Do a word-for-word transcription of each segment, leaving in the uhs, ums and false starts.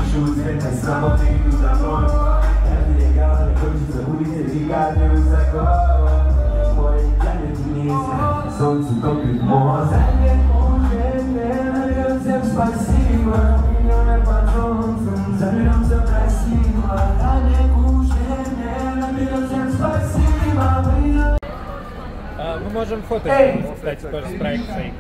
чувствует, а свободы иду домой. Каждый легал, хочется увидеть каждый высоко. Мой тянет вниз, солнце топит мозг. Всем спасибо, миллионы под солнцем, заберем все красиво. Ранее кушение, наберем всем спасибо. Мы можем фото, кстати, тоже с проекцией.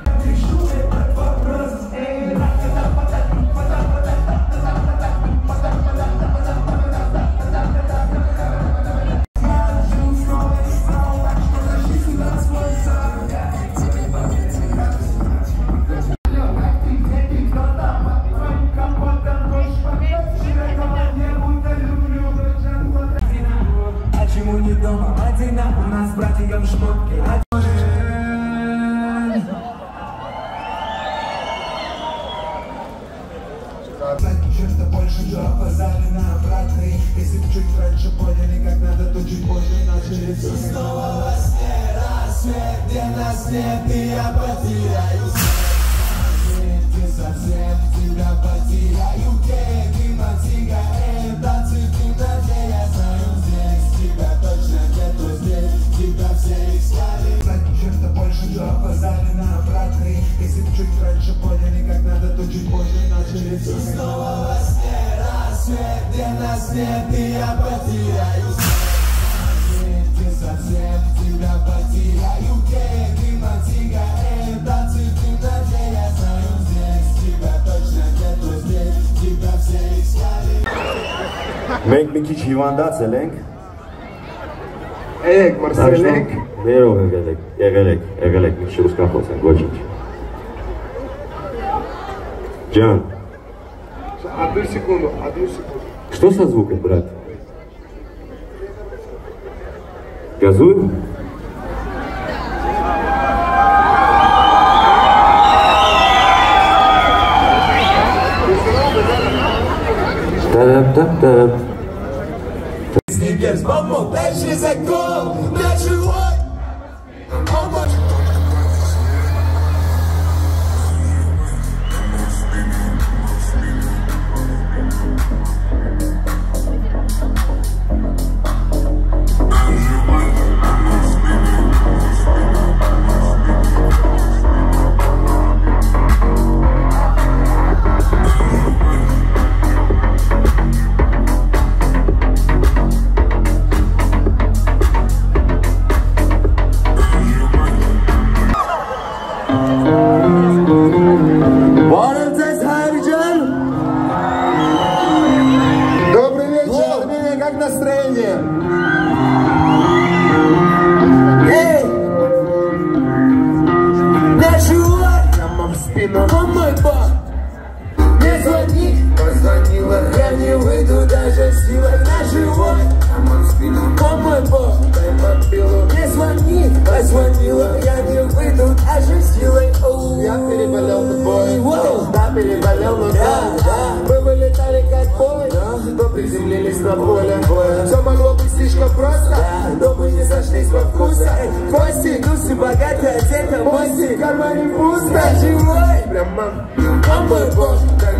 У нас с братьям шмотки. Черта больше до опоздали на обратный. Если б чуть раньше поняли, как надо, то чуть позже начали все снова во сне. Рассвет, где нас нет, и я потеряю свет. Ты совсем тебя потеряю. Где мотига, это цветы, где я знаю здесь. Тебя точно нету здесь, тебя все искали. Черта больше до опоздали на обратный. Если б чуть раньше поняли, как надо, то чуть позже начали все снова во сне. Рассвет, где нас нет, и я потеряю свет. Ты совсем тебя потеряю. Где мотига, это цветы, где я знаю здесь. Тебя точно netoți de тебя все искали. Մենք մի քիչ հիվանդած ենք։ Եք, Մարսել եք։ Ներող եղել եք, եղել եք, եղել եք, մի քիչ ռուսկախոս ենք, ոչինչ։ Ջան։ Одну секунду, одну секунду. Что со звуком, брат? Газуем? Та-да-та-та. Snickers, помог, дальше закон, дальше ой. Добрый вечер, Армения, как настроение? Эй! Наживай! Прямо в спину, о мой бог! Не звони! Позвонила, я не выйду даже силой на живой! Прямо в спину, о мой бог! Дай мобилу! Не звони! Позвонила, я не выйду даже силой! Я переболел тобой. Да, переболел, ну да, да. Мы вылетали как бой, но приземлились на поле. Все могло быть слишком просто, но мы не сошлись по вкусу. Кости, гуси, богатые, одета, мости, в кармане пусто. Живой, прямо, о мой бог,